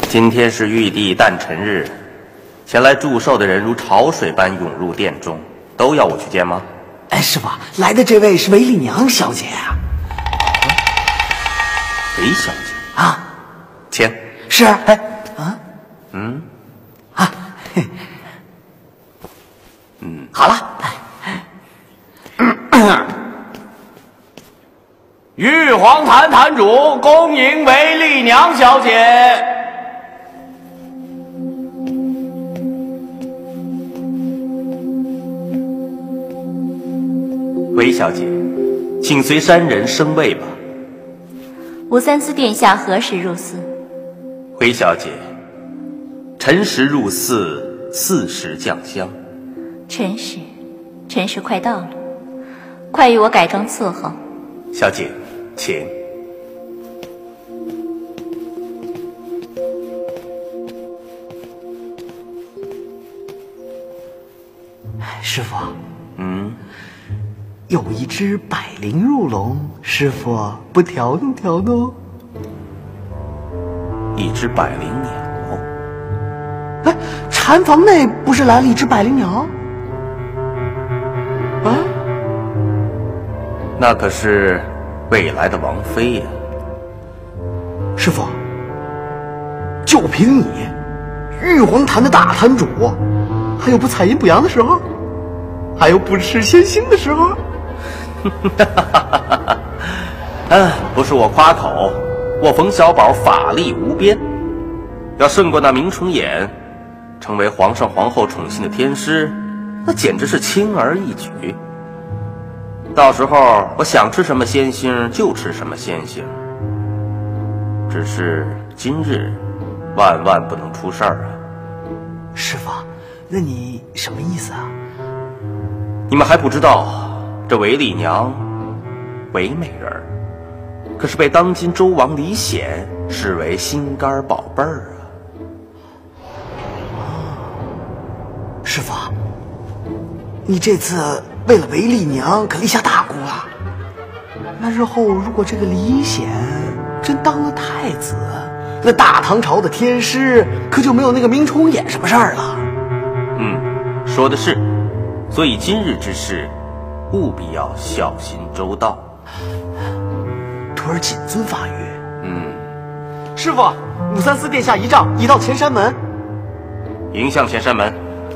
今天是玉帝诞辰日，前来祝寿的人如潮水般涌入殿中，都要我去见吗？ 哎，师傅，来的这位是韦丽娘小姐啊。 韦小姐啊， 请。 是。哎，啊，嘿，好了。 玉皇坛坛主恭迎韦丽娘小姐。 韦小姐，请随山人升位吧。 武三思殿下何时入寺？ 韦小姐，辰时入寺，4时降香。 辰时快到了，快与我改装伺候。 小姐，请。 师傅，有一只百灵入笼，师傅不调弄调弄？ 一只百灵鸟。 哎，禅房内不是来了一只百灵鸟？啊？ 那可是未来的王妃呀。 师傅，就凭你，玉皇坛的大坛主，还有不采阴补阳的时候，还有不吃鲜腥的时候。 不是我夸口，我冯小宝法力无边，要胜过那明崇俨，成为皇上皇后宠幸的天师，那简直是轻而易举。到时候我想吃什么鲜腥就吃什么鲜腥，只是今日万万不能出事儿啊！ 师傅，那你什么意思啊？ 你们还不知道，这韦丽娘，韦美人儿，可是被当今周王李显视为心肝宝贝儿啊！ 师傅，你这次为了韦丽娘可立下大功啊！那日后如果这个李显真当了太子，那大唐朝的天师可就没有那个明崇俨什么事儿了。 说的是，所以今日之事，务必要小心周到。 徒儿谨遵法谕。 师傅，武三思殿下仪仗已到前山门。 迎向前山门。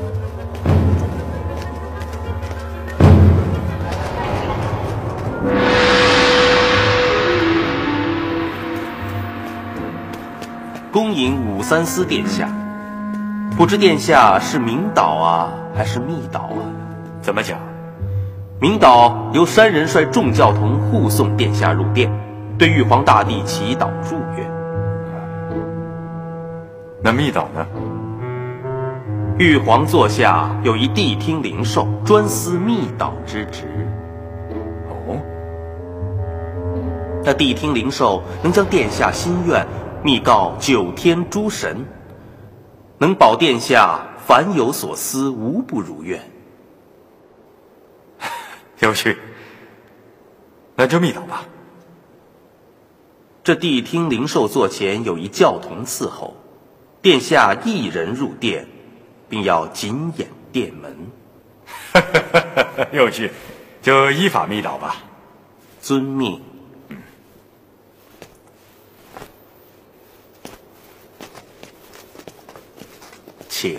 恭迎武三思殿下。不知殿下是明导啊，还是密导啊？ 怎么讲？ 明导由山人率众教童护送殿下入殿，对玉皇大帝祈祷祝愿。 那密导呢？ 玉皇座下有一谛听灵兽，专司密导之职。 哦， 那谛听灵兽能将殿下心愿密告9天诸神，能保殿下凡有所思，无不如愿。 有趣，那就密导吧。 这谛听灵兽座前有一教童伺候，殿下一人入殿，并要紧掩殿门。 有趣，就依法密导吧。 遵命。请。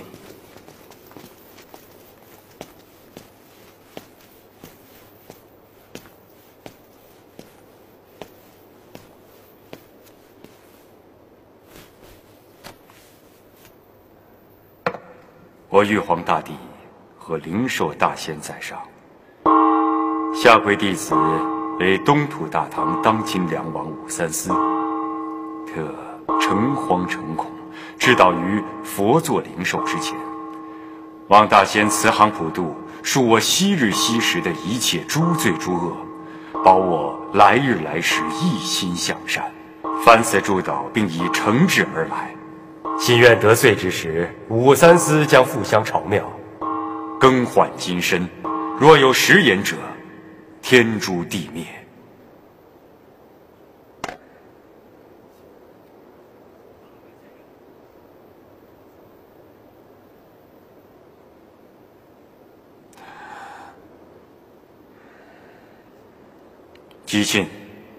我玉皇大帝和灵兽大仙在上，下跪弟子为东土大唐当今良王武三思，特诚惶诚恐，至到于佛座灵兽之前，望大仙慈航普渡，恕我昔日昔时的一切诸罪诸恶，保我来日来时一心向善。凡此诸祷，并以诚挚而来。 心愿得遂之时，武三思将复相朝庙， 更换金身，若有食言者，天诛地灭。 姬庆，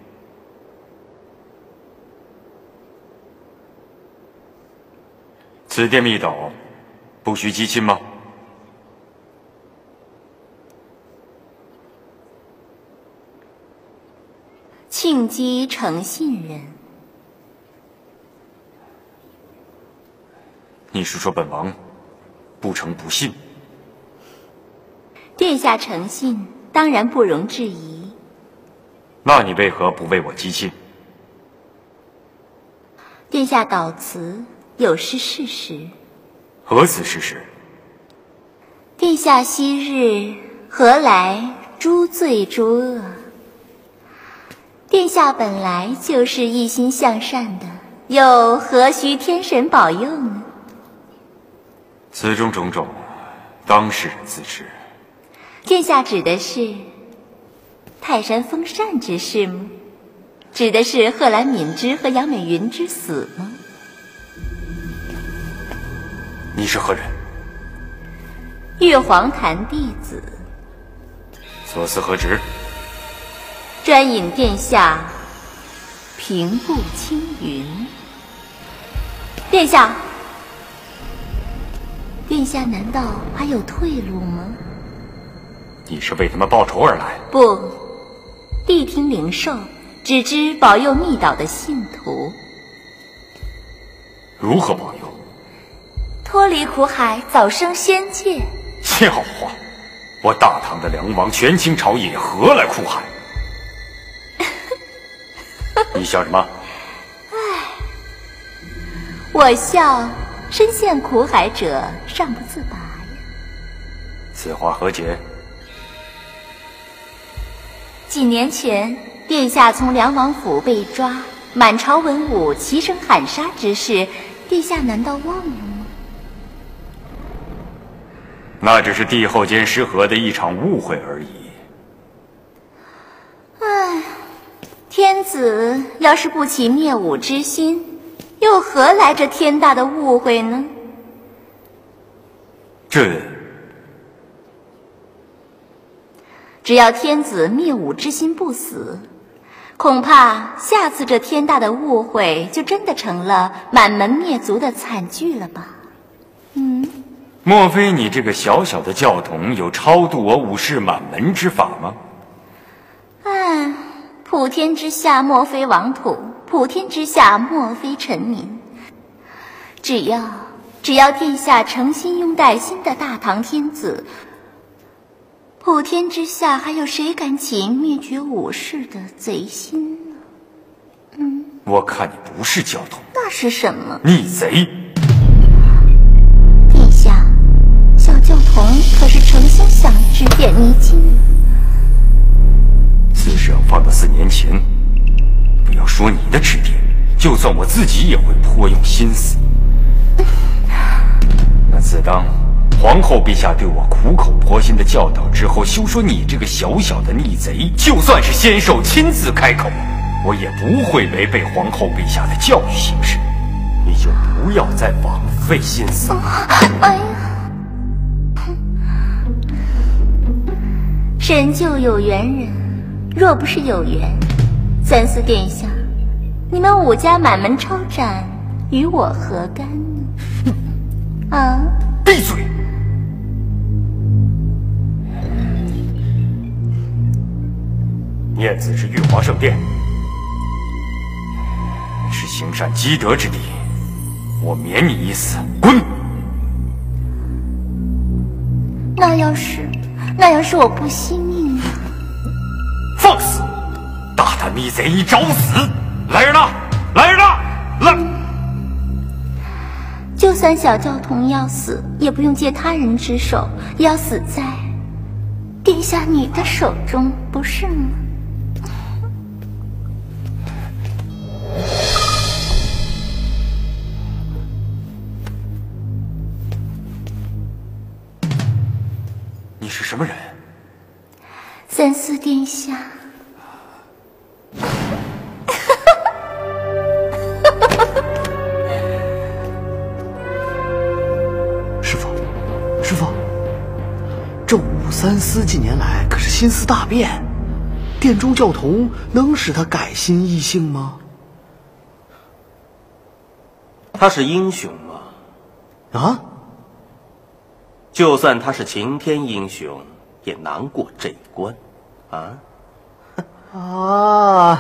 此殿密导，不须姬庆吗？ 庆姬诚信人。 你是说本王不诚不信？ 殿下诚信，当然不容置疑。 那你为何不为我姬庆？ 殿下悼词有失事实。 何此事实？ 殿下昔日何来诸罪诸恶？殿下本来就是一心向善的，又何须天神保佑呢？ 此中种种，当事人自知。 殿下指的是泰山封禅之事吗？指的是贺兰敏之和杨美云之死吗？ 你是何人？ 玉皇坛弟子， 所司何职？ 专引殿下平步青云。殿下，殿下难道还有退路吗？ 你是为他们报仇而来？ 不，谛听灵兽，只知保佑密导的信徒。 如何保佑？ 脱离苦海，早生仙界。 笑话！我大唐的梁王，权倾朝野，何来苦海？你笑什么？ 我笑身陷苦海者尚不自拔呀。 此话何解？ 几年前，殿下从梁王府被抓，满朝文武齐声喊杀之事，殿下难道忘了吗？ 那只是帝后间失和的一场误会而已。 唉，天子要是不起灭武之心，又何来这天大的误会呢？只要天子灭武之心不死，恐怕下次这天大的误会就真的成了满门灭族的惨剧了吧？ 莫非你这个小小的教童有超度我武士满门之法吗？ 普天之下莫非王土，普天之下莫非臣民。只要殿下诚心拥戴新的大唐天子，普天之下还有谁敢起灭绝武士的贼心呢？ 我看你不是教童， 那是什么？ 逆贼！ 殿下，小教童可是诚心想指点迷津。 此事要放到4年前，不要说你的指点，就算我自己也会颇用心思。那自当皇后陛下对我苦口婆心的教导之后，休说你这个小小的逆贼，就算是先寿亲自开口，我也不会违背皇后陛下的教育行事。你就不要再枉费心思。 哎呀，神救有缘人，若不是有缘，三思殿下，你们武家满门抄斩，与我何干呢？ 闭嘴！念子是玉华圣殿，是行善积德之地，我免你一死，滚！ 那要是我不惜命呢？ 放肆！大胆逆贼，你找死！来人呐！来人呐！来！ 就算小教童要死，也不用借他人之手，也要死在殿下你的手中，不是吗？ 你是什么人？ 三思殿下。 师傅，这武三思近年来可是心思大变， 殿中教童能使他改心易性吗？ 他是英雄吗？ 啊？ 就算他是晴天英雄，也难过这一关，啊？ 啊！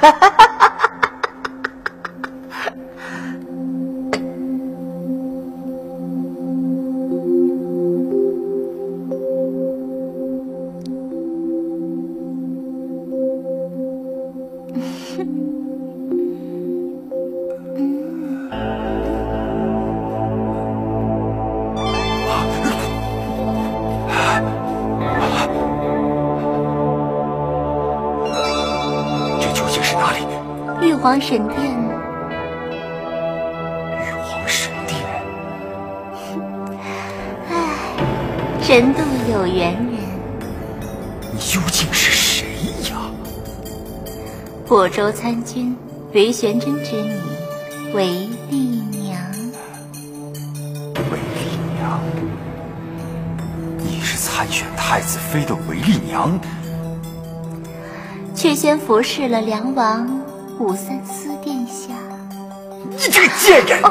玉皇神殿。 玉皇神殿。 唉，人度有缘人。 你究竟是谁呀？ 亳州参军韦玄真之女，韦丽娘。 韦丽娘，你是参选太子妃的韦丽娘？ 却先服侍了梁王武三思殿下。 你这个贱人！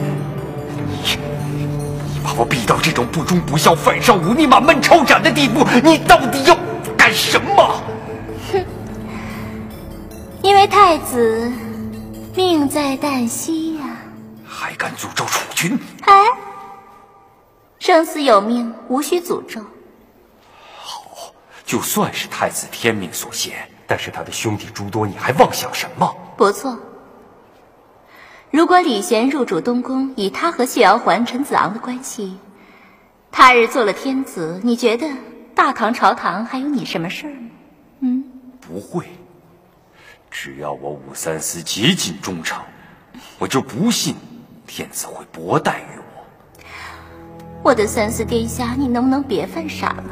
你把我逼到这种不忠不孝、反上无逆、满门抄斩的地步，你到底要干什么？ 哼！因为太子命在旦夕呀， 还敢诅咒楚君？ 哎，生死有命，无需诅咒。 好，就算是太子天命所限，但是他的兄弟诸多，你还妄想什么？ 不错。如果李玄入主东宫，以他和谢瑶环、陈子昂的关系，他日做了天子，你觉得大唐朝堂还有你什么事儿吗？ 不会。只要我武三思竭尽忠诚，我就不信天子会薄待于我。 我的三思殿下，你能不能别犯傻了？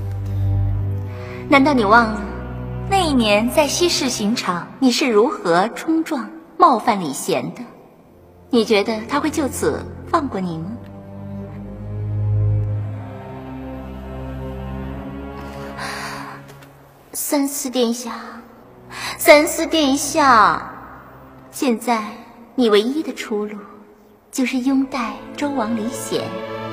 难道你忘了那一年在西市刑场，你是如何冲撞冒犯李贤的？你觉得他会就此放过你吗？三思殿下，三思殿下，现在你唯一的出路就是拥戴周王李显。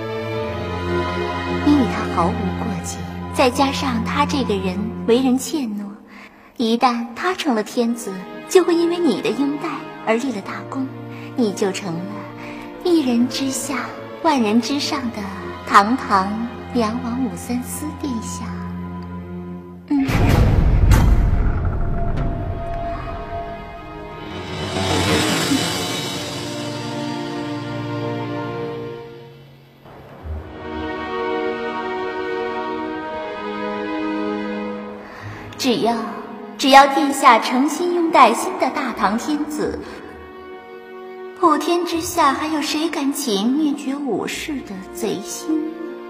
你与他毫无过节，再加上他这个人为人怯懦，一旦他成了天子，就会因为你的拥戴而立了大功，你就成了一人之下万人之上的堂堂梁王武三思殿下。只要殿下诚心拥戴新的大唐天子，普天之下还有谁敢起灭绝武士的贼心？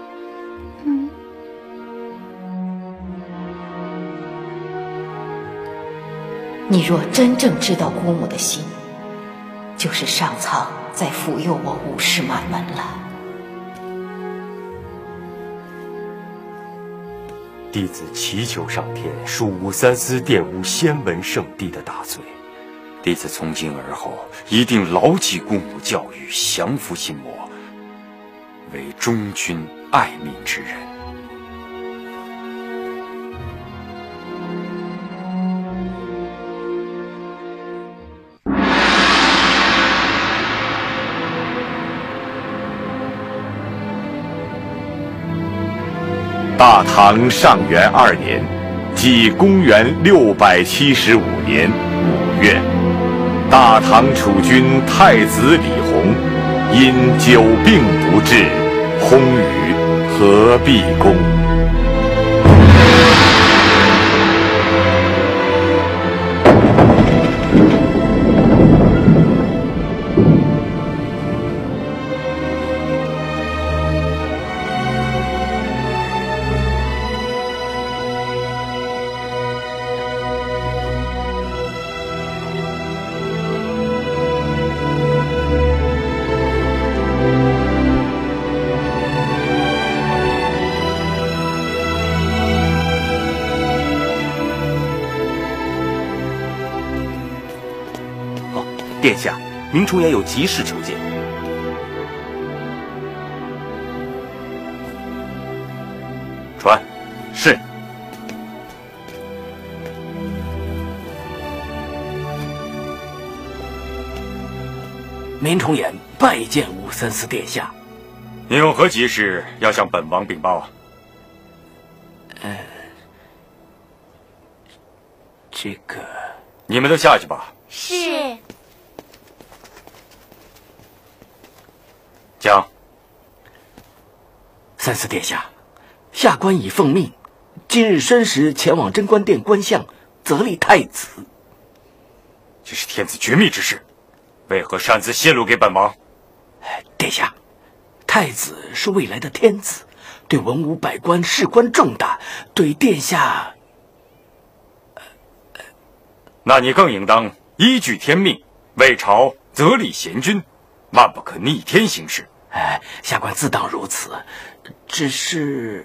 你若真正知道姑母的心，就是上苍在抚佑我武士满门了。 弟子祈求上天恕武三思玷污仙文圣地的大罪。 弟子从今而后一定牢记姑母教育，降服心魔，为忠君爱民之人。 大唐上元2年，即公元675年5月，大唐储君太子李弘因久病不治，薨于何必宫。 殿下，明崇俨有急事求见。 传。 是。 明崇俨拜见武三思殿下。 你有何急事要向本王禀报啊？ 这个， 你们都下去吧。 是。 讲。 三思殿下，下官已奉命，今日申时前往贞观殿观相，责立太子。 这是天子绝密之事，为何擅自泄露给本王？ 殿下，太子是未来的天子，对文武百官事关重大，对殿下， 那你更应当依据天命，为朝责立贤君，万不可逆天行事。 下官自当如此，只是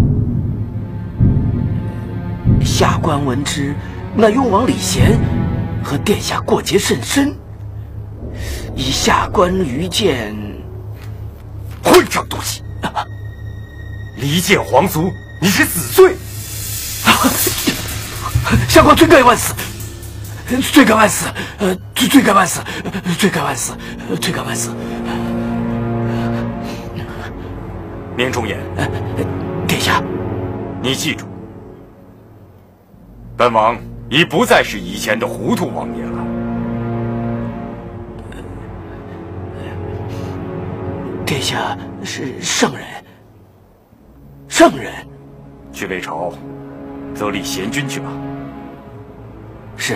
下官闻知那雍王李贤和殿下过节甚深，以下官愚见， 混账东西！离间皇族，你是死罪！ 下官罪该万死，罪该万死，罪该万死，罪该万死，罪该万死。 明崇俨， 殿下， 你记住，本王已不再是以前的糊涂王爷了。 殿下是圣人，圣人， 去为朝责立贤君去吧。 是。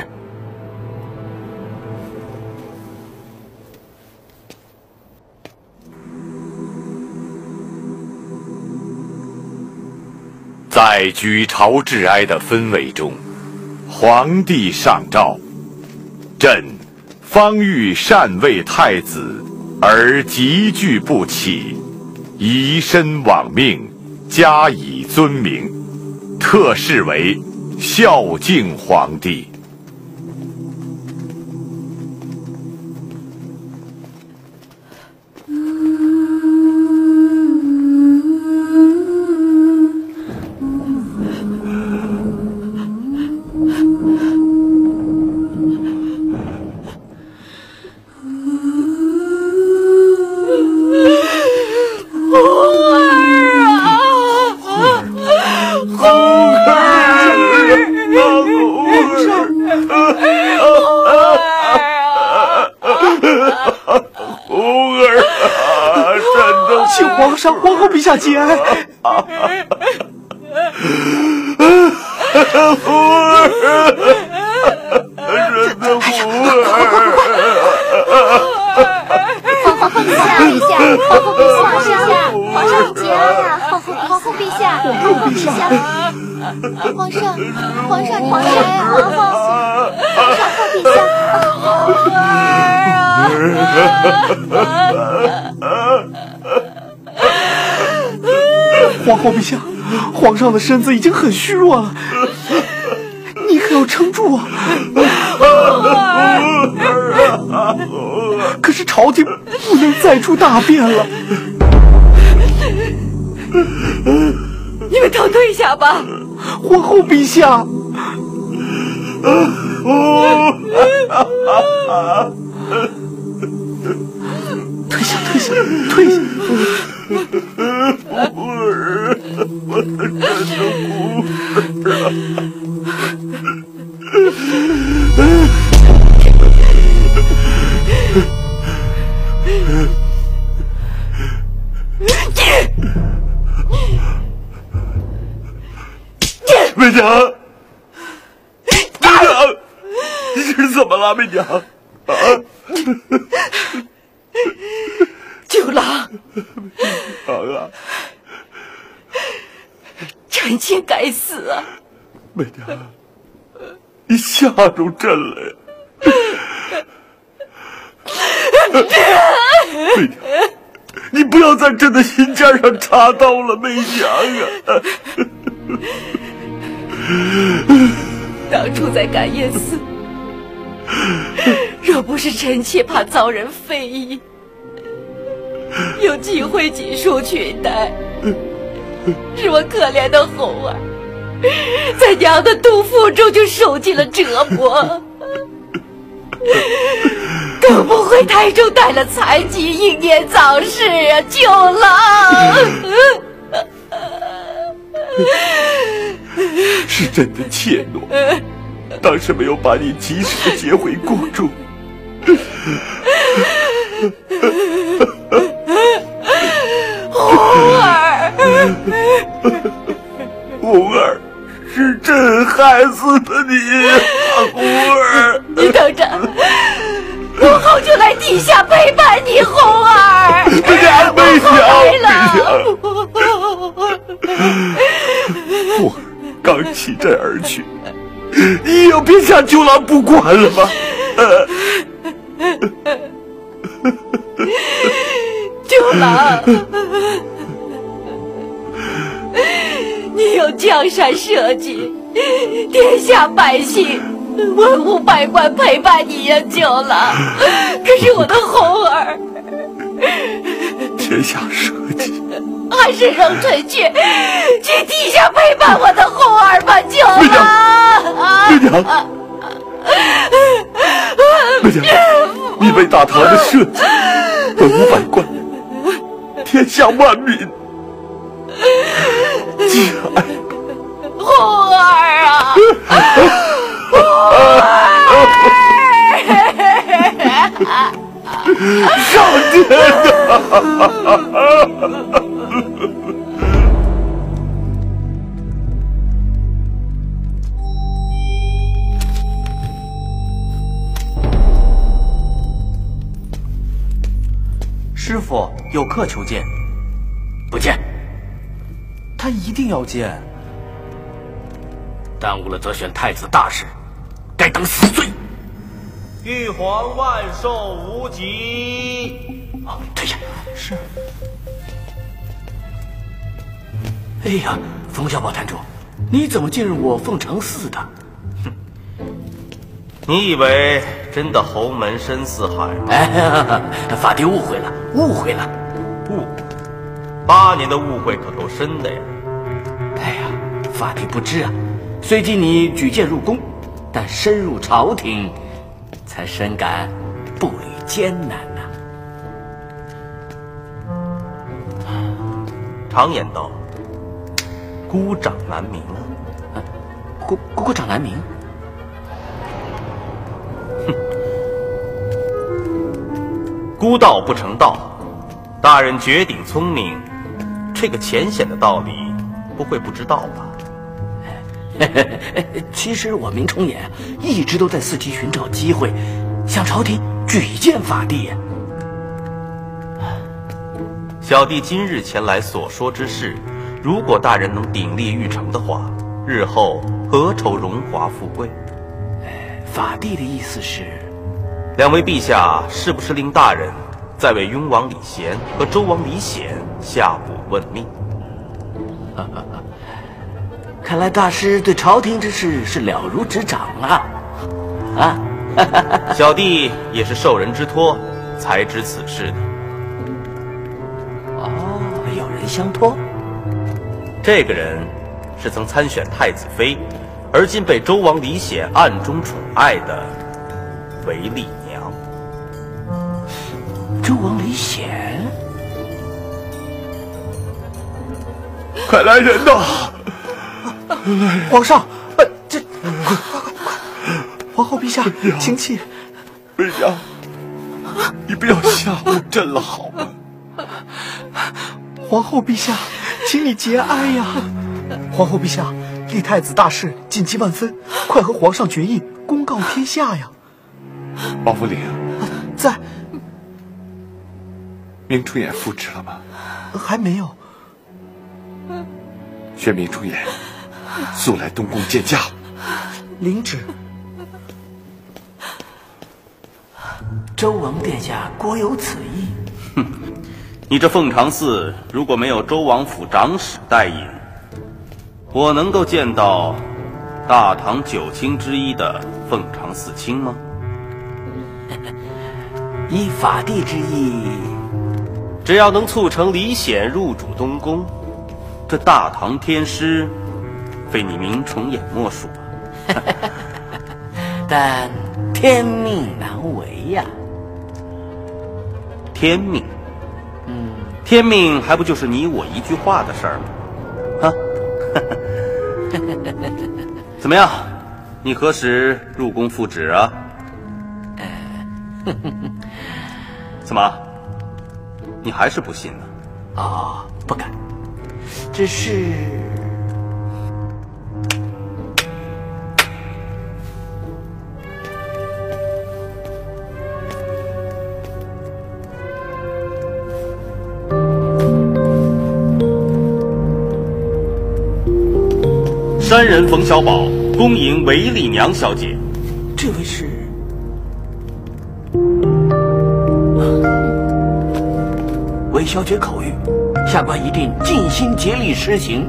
在举朝致哀的氛围中，皇帝上诏：朕方欲禅位太子，而急惧不起，以身罔命，加以尊名，特视为孝敬皇帝。 请皇上、皇后陛下节哀。 福儿，朕的福儿！ 皇后陛下，皇后陛下，皇上节哀啊！皇后陛下，皇上你节哀啊！皇后陛下，皇后陛下，皇上的身子已经很虚弱了，你可要撑住啊！可是朝廷不能再出大变了。 你们都退下吧。 皇后陛下。退下。 福儿，我的真的媚娘，你这是怎么了，媚娘？啊！ 九郎， 啊！ 臣妾该死啊！ 媚娘，你吓住朕了呀！媚娘，你不要在朕的心尖上插刀了，媚娘啊！ 当初在感业寺， 若不是臣妾怕遭人非议，有机会锦书裙带，使我可怜的红儿在娘的肚腹中就受尽了折磨，更不会胎中带了残疾，英年早逝啊！九郎， 是朕的怯懦，当时没有把你及时的接回宫中。 红儿， 红儿，是朕害死的你，红儿。 你等着，母后就来地下陪伴你，红儿。 娘， 母后来了。 红儿刚弃朕而去，你有别下九郎不管了吗？ 九郎，你有江山社稷，天下百姓文武百官陪伴你呀，九郎。可是我的红儿， 天下社稷， 还是让臣去地下陪伴我的红儿吧，九郎。 媚娘，媚娘，你为大唐的社稷，文武百官，天下万民敬爱。 红儿啊，红儿！ 上天啊！ 师傅，有客求见。 不见。 他一定要见。 耽误了则选太子大事，该当死罪。 玉皇万寿无极。 退下。 是。 哎呀，冯小宝坛主，你怎么进入我凤长寺的？ 你以为真的侯门深似海吗？ 哎，法帝误会了，误会了。 8年的误会可够深的呀！ 哎呀，法帝不知啊，虽今你举荐入宫，但深入朝廷，才深感步履艰难呐。 常言道，孤掌难鸣啊。 孤掌难鸣。 孤道不成道，大人绝顶聪明，这个浅显的道理不会不知道吧？ 其实我明崇俨一直都在伺机寻找机会，向朝廷举荐法帝。 小弟今日前来所说之事，如果大人能鼎力玉成的话，日后何愁荣华富贵？ 法帝的意思是， 两位陛下是不是令大人再为雍王李贤和周王李显下卜问命？ 看来大师对朝廷之事是了如指掌啊！ 小弟也是受人之托才知此事的。 哦，有人相托。 这个人是曾参选太子妃，而今被周王李显暗中宠爱的韦丽娘。 周王李显， 快来人呐！ 皇上，这快！皇后陛下，请起。 媚娘，你不要吓唬朕了好吗？ 皇后陛下，请你节哀呀！皇后陛下，立太子大事紧急万分，快和皇上决议，公告天下呀！ 王府令在。 明崇俨复职了吗？ 还没有。 宣明崇俨速来东宫见驾。 领旨。 周王殿下果有此意。 哼，你这凤长寺如果没有周王府长史带引，我能够见到大唐9卿之一的凤长寺卿吗？ 依法帝之意， 只要能促成李显入主东宫，这大唐天师，非你明崇俨莫属啊！ 但天命难违呀。 天命，天命还不就是你我一句话的事儿吗？啊，怎么样？你何时入宫复旨啊？怎么？你还是不信呢？ 哦，不敢，只是山人冯小宝恭迎韦丽娘小姐。 这位是韦小姐口谕，下官一定尽心竭力施行。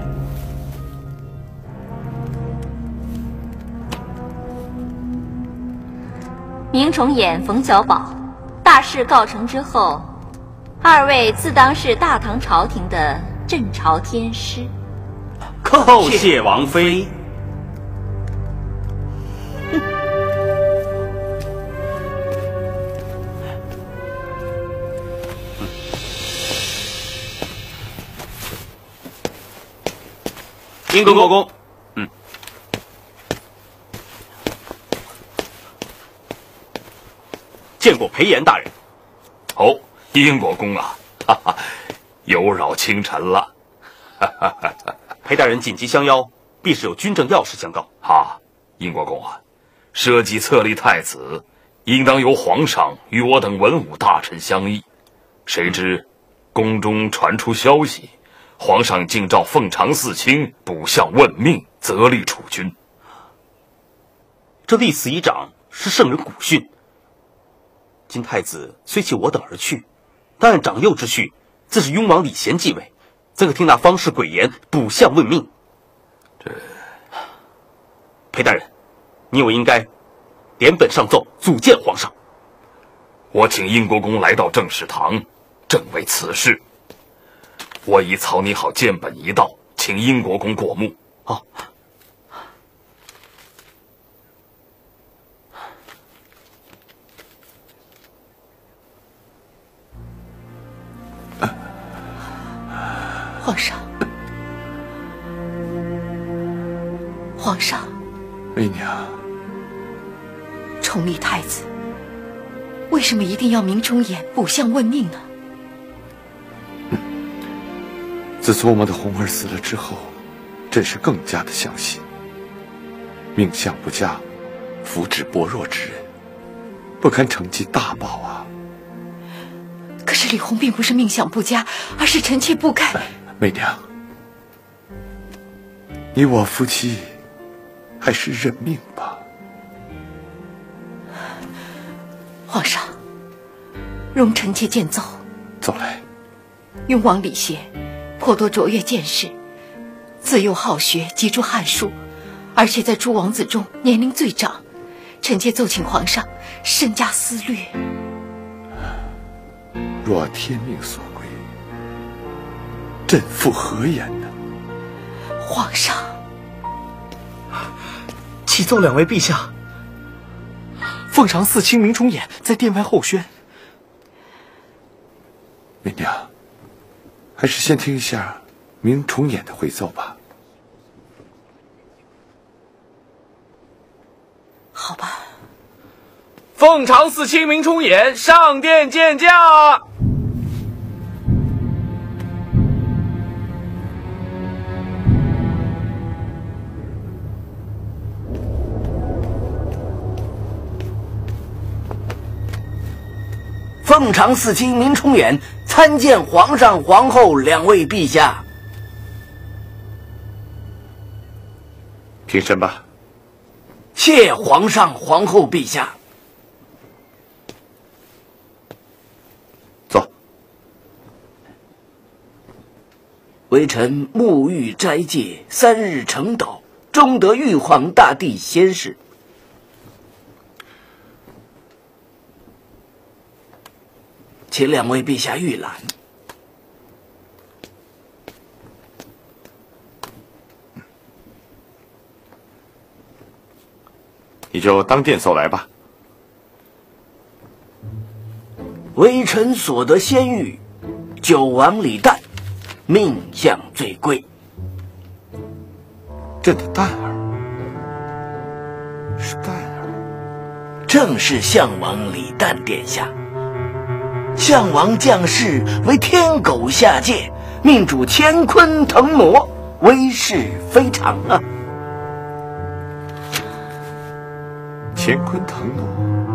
明崇俨、冯小宝，大事告成之后，二位自当是大唐朝廷的镇朝天师。 叩谢王妃。英国国公，见过裴炎大人。 哦，英国公啊，哈哈，有扰清晨了。哈哈哈哈。 裴大人紧急相邀，必是有军政要事相告。 哈，英国公啊，社稷册立太子，应当由皇上与我等文武大臣商议。谁知宫中传出消息，皇上竟召凤长四卿卜相问命，责立储君。 这立此以长，是圣人古训。今太子虽弃我等而去，但按长幼之序，自是雍王李贤继位，怎可听那方士诡言，卜相问命？这裴大人，你我应该点本上奏，组见皇上。 我请英国公来到正事堂，正为此事。我已草拟好建本一道，请英国公过目。 哦。 皇上，皇上， 媚娘， 宠立太子，为什么一定要明崇俨卜相问命呢？ 自从我们的红儿死了之后，朕是更加的相信，命相不佳，福祉薄弱之人，不堪承继大宝啊。 可是李弘并不是命相不佳，而是臣妾不该。 媚娘，你我夫妻还是认命吧。 皇上，容臣妾见奏。 走来。 雍王李贤颇多卓越见识，自幼好学，籍著汉书，而且在诸王子中年龄最长。臣妾奏请皇上慎加思虑。 若天命所归，朕复何言呢？ 皇上， 启奏两位陛下，凤长四卿明崇俨在殿外候宣。 媚娘，还是先听一下明崇俨的回奏吧。 好吧。 凤长四卿明崇俨上殿见驾。 凤长四卿明崇俨参见皇上、皇后两位陛下。 平身吧。 谢皇上、皇后陛下。 坐。 微臣沐浴斋戒3日成道，终得玉皇大帝仙视。 请两位陛下预览。 你就当殿奏来吧。 微臣所得先谕，九王李旦，命相最贵。 朕的旦儿是旦儿， 正是相王李旦殿下。相王降世为天狗下界，命主乾坤腾挪，威势非常啊！ 乾坤腾挪，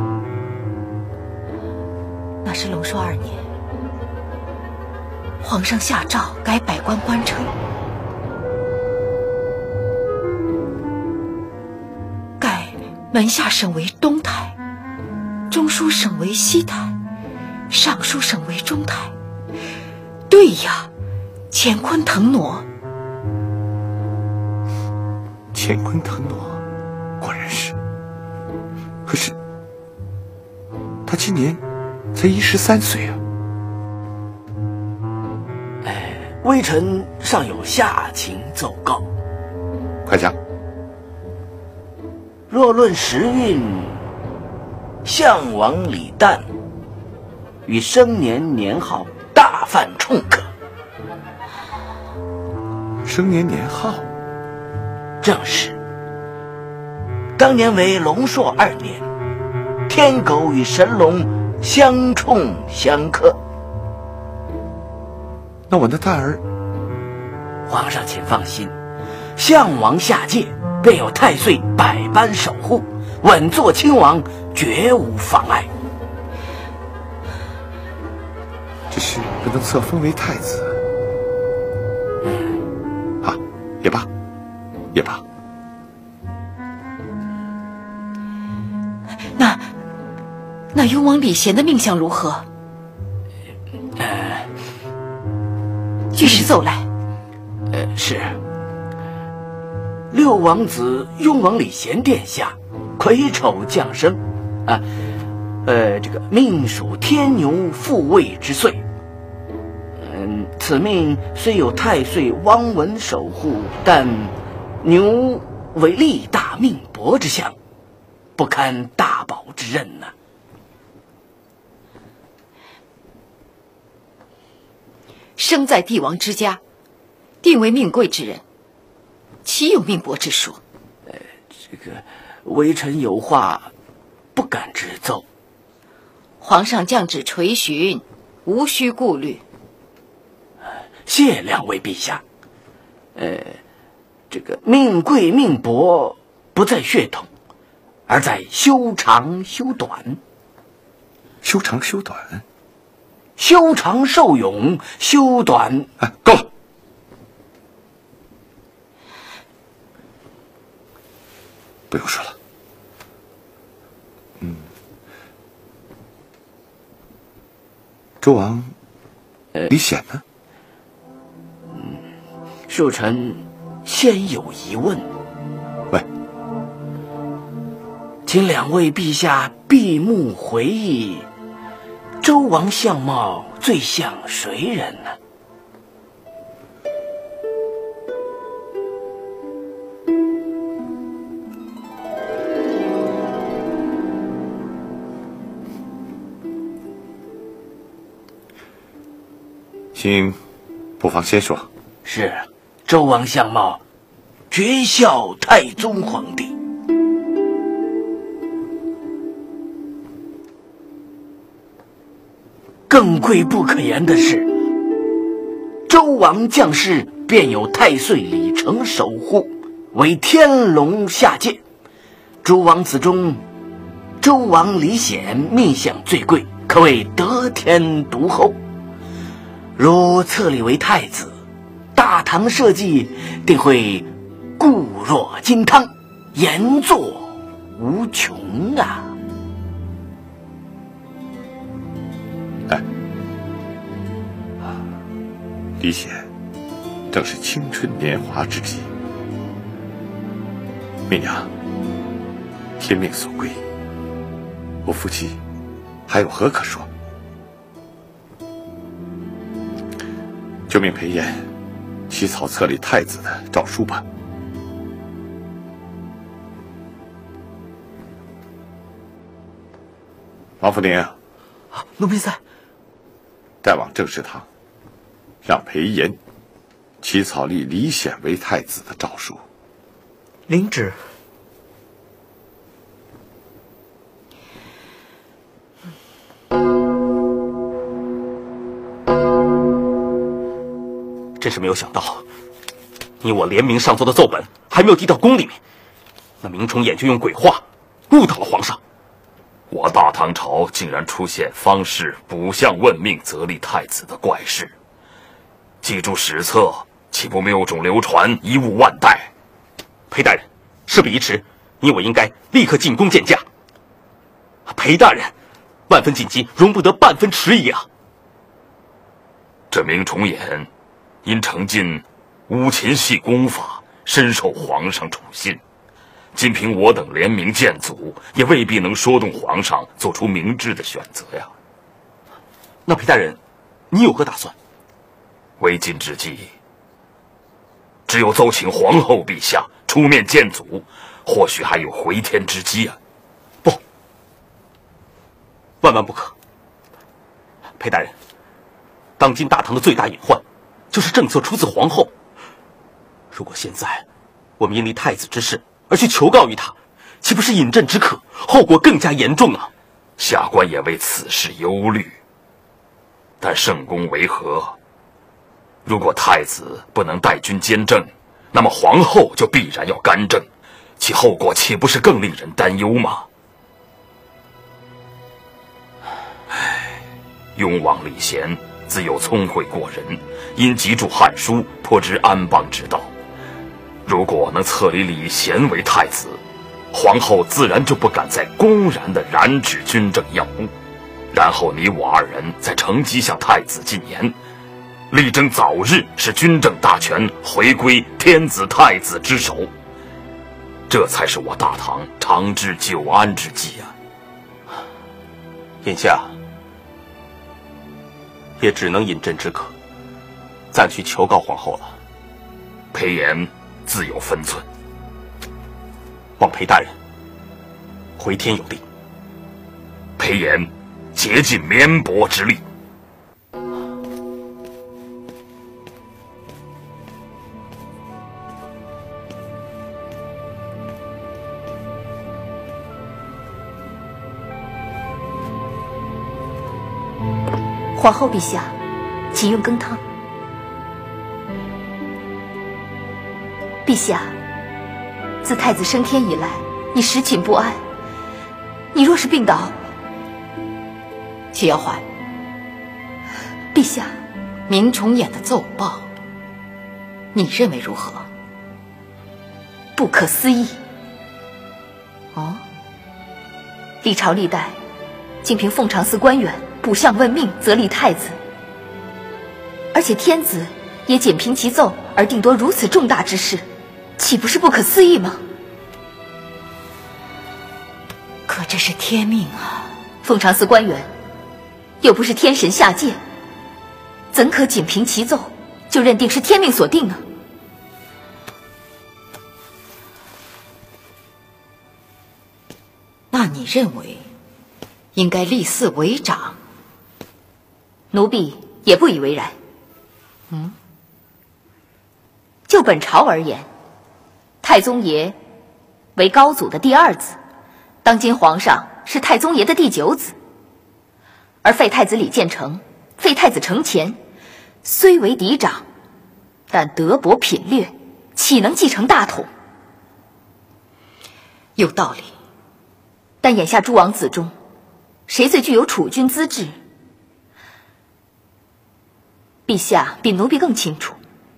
那是龙朔2年，皇上下诏改百官官称，改门下省为东台，中书省为西台，尚书省为中台。对呀，乾坤腾挪。 乾坤腾挪，果然是。可是他今年才13岁啊！ 微臣尚有下情奏告。 快讲。 若论时运，相王李旦与生年年号大犯冲克。 生年年号？ 正是。当年为龙朔2年，天狗与神龙相冲相克。 那我的旦儿， 皇上请放心，相王下界便有太岁百般守护，稳坐亲王，绝无妨碍。 只是不能册封为太子。啊，也罢，也罢。 那雍王李贤的命相如何？据实奏来。 是。六王子雍王李贤殿下癸丑降生，这个命属天牛复位之岁。此命虽有太岁汪文守护，但牛为力大命薄之相，不堪大宝之任呐。 生在帝王之家，定为命贵之人，岂有命薄之说？ 这个微臣有话不敢直奏。 皇上降旨垂询，无需顾虑。 谢两位陛下。这个命贵命薄不在血统，而在修长修短。 修长修短？ 修长寿永，修短。 够了。不用说了。周王李显呢？ 恕臣先有疑问。 喂， 请两位陛下闭目回忆，周王相貌最像谁人呢？ 请不妨先说。 是，周王相貌绝效太宗皇帝。更贵不可言的是，周王降世便有太岁李成守护，为天龙下界。诸王子中，周王李显命相最贵，可谓得天独厚。如册立为太子，大唐社稷定会固若金汤，延祚无穷啊！ 李显正是青春年华之际，媚娘，天命所归，我夫妻还有何可说？ 命裴炎起草册立太子的诏书吧。王福宁， 奴婢在。 带往正事堂，让裴炎起草立李显为太子的诏书。 领旨。 真是没有想到，你我联名上奏的奏本还没有递到宫里面，那明崇俨就用鬼话误导了皇上。 我大唐朝竟然出现方士卜相问命则立太子的怪事，记住史册，岂不谬种流传，贻误万代？ 裴大人，事不宜迟，你我应该立刻进宫见驾。裴大人，万分紧急，容不得半分迟疑啊！ 这明崇俨因承进乌琴戏功法，深受皇上宠信。仅凭我等联名谏阻，也未必能说动皇上做出明智的选择呀。 那裴大人，你有何打算？ 为今之计，只有奏请皇后陛下出面谏阻，或许还有回天之机啊。 不，万万不可！裴大人，当今大唐的最大隐患，就是政策出自皇后。如果现在我们因立太子之事而去求告于他，岂不是饮鸩止渴，后果更加严重啊！ 下官也为此事忧虑。但圣公为何？如果太子不能带军监政，那么皇后就必然要干政，其后果岂不是更令人担忧吗？雍王李贤自幼聪慧过人，因籍著《汉书》，颇知安邦之道。如果能册立李贤为太子，皇后自然就不敢再公然地染指军政要务，然后你我二人再乘机向太子进言，力争早日使军政大权回归天子太子之手，这才是我大唐长治久安之计啊！ 眼下也只能饮鸩止渴，暂去求告皇后了。 裴炎自有分寸， 望裴大人回天有令。 裴炎竭尽绵薄之力。 皇后陛下，请用羹汤。陛下，自太子升天以来，你时寝不安。你若是病倒， 齐瑶环， 陛下， 明崇俨的奏报，你认为如何？ 不可思议。 哦， 历朝历代，仅凭凤长司官员卜相问命，则立太子，而且天子也仅凭其奏而定夺如此重大之事，岂不是不可思议吗？ 可这是天命啊！ 凤长司官员又不是天神下界，怎可仅凭其奏就认定是天命所定呢？ 那你认为应该立嗣为长？ 奴婢也不以为然。就本朝而言，太宗爷为高祖的第二子，当今皇上是太宗爷的第9子，而废太子李建成、废太子承乾，虽为嫡长，但德薄品略，岂能继承大统？ 有道理。 但眼下诸王子中，谁最具有储君资质？陛下比奴婢更清楚。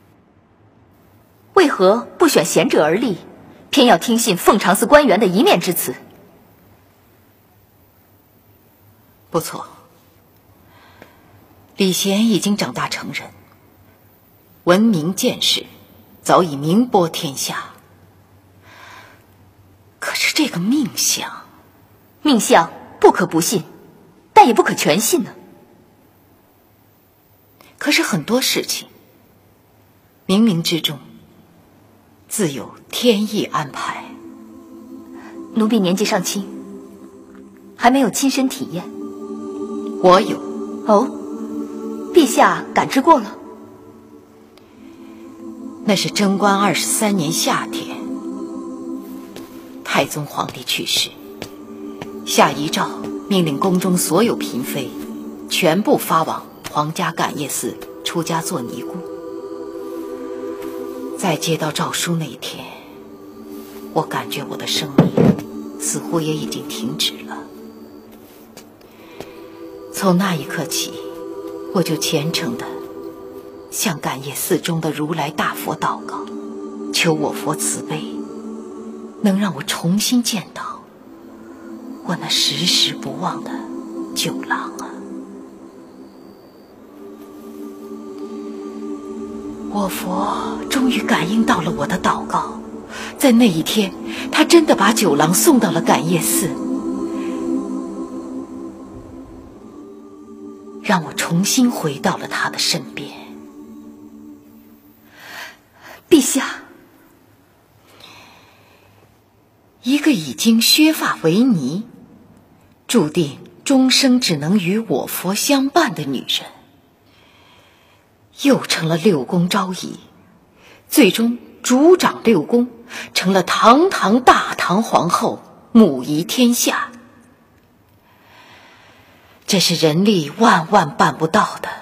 为何不选贤者而立，偏要听信凤长司官员的一面之词？ 不错，李贤已经长大成人，闻名见识，早已名播天下。可是这个命相不可不信，但也不可全信呢。可是很多事情冥冥之中自有天意安排。 奴婢年纪尚轻，还没有亲身体验。 我有。 哦，陛下感知过了？ 那是贞观23年夏天，太宗皇帝去世，下遗诏命令宫中所有嫔妃全部发往皇家感业寺出家做尼姑。在接到诏书那一天，我感觉我的生命似乎也已经停止了。从那一刻起，我就虔诚地向感业寺中的如来大佛祷告，求我佛慈悲，能让我重新见到我那时时不忘的九郎啊！我佛终于感应到了我的祷告，在那一天，他真的把九郎送到了感业寺，让我重新回到了他的身边。 陛下， 一个已经削发为尼，注定终生只能与我佛相伴的女人，又成了六宫昭仪，最终主掌六宫，成了堂堂大唐皇后，母仪天下。这是人力万万办不到的，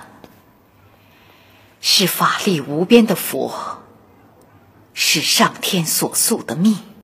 是法力无边的佛，是上天所塑的命。